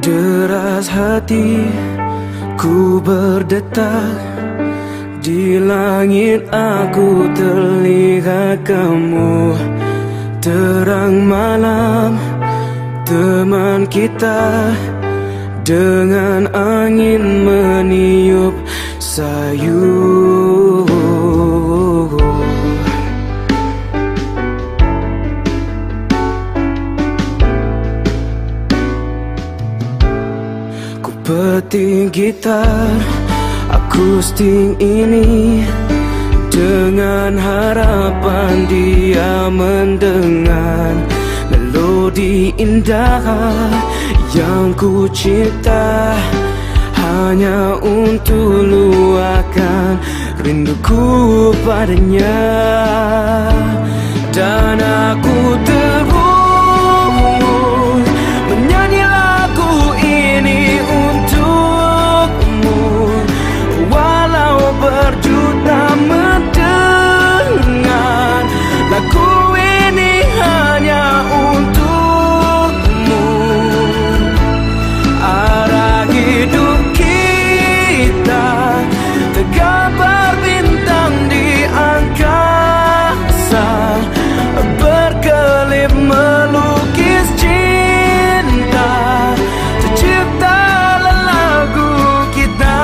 Deras hati ku berdetak, di langit aku terlihat kamu. Terang malam teman kita, dengan angin meniup sayu. Ku petik gitar akustik ini, dengan harapan dia mendengar melodi indah yang ku cipta, hanya untuk luahkan rinduku padanya. Dan aku terus menyanyi lagu ini untukmu, walau berjuta mendengar lagu ini hanya untukmu. Arah hidup kita tergambar bintang di angkasa, berkelip melukis cinta, terciptalah lagu kita.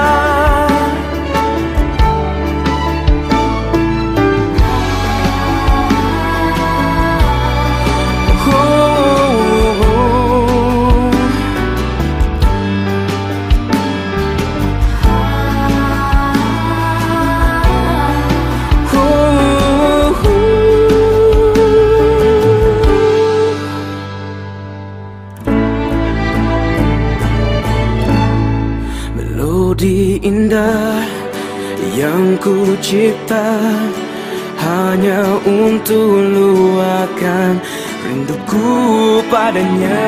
Melodi indah yang ku cipta, hanya untuk luahkan rinduku padanya.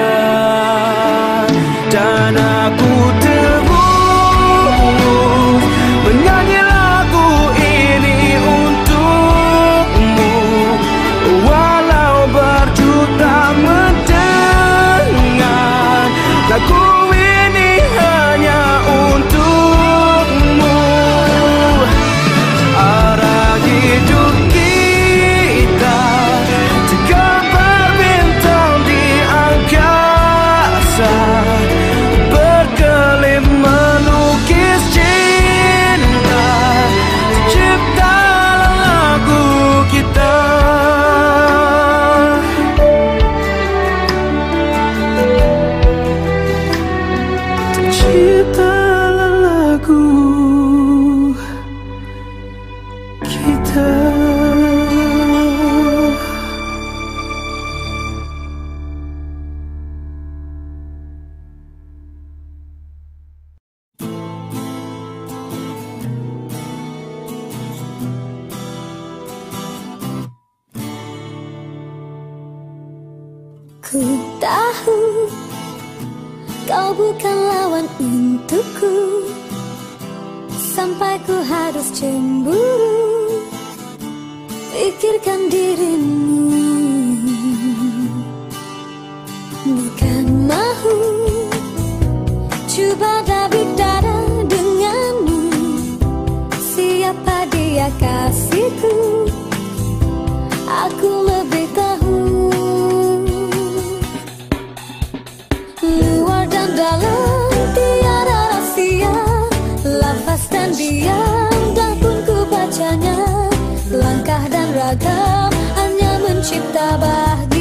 Dan aku terus menyanyi lagu ini untukmu, walau berjuta mendengar lagu ini hanya untukmu. Arah hidup kita tergambar bintang di angkasa, berkelip melukis cinta, terciptalah lagu kita. Terciptalah lagu kita. Ku tahu kau bukan lawan untukku, sampai ku harus cemburu pikirkan dirimu. Bukan mahu coba dada denganmu, siapa dia kasihku, aku lebih tahu. Luar dan dalam tiada rahasia, lafaz dan diam dah pun ku bacanya. Langkah dan ragam hanya mencipta bahagia.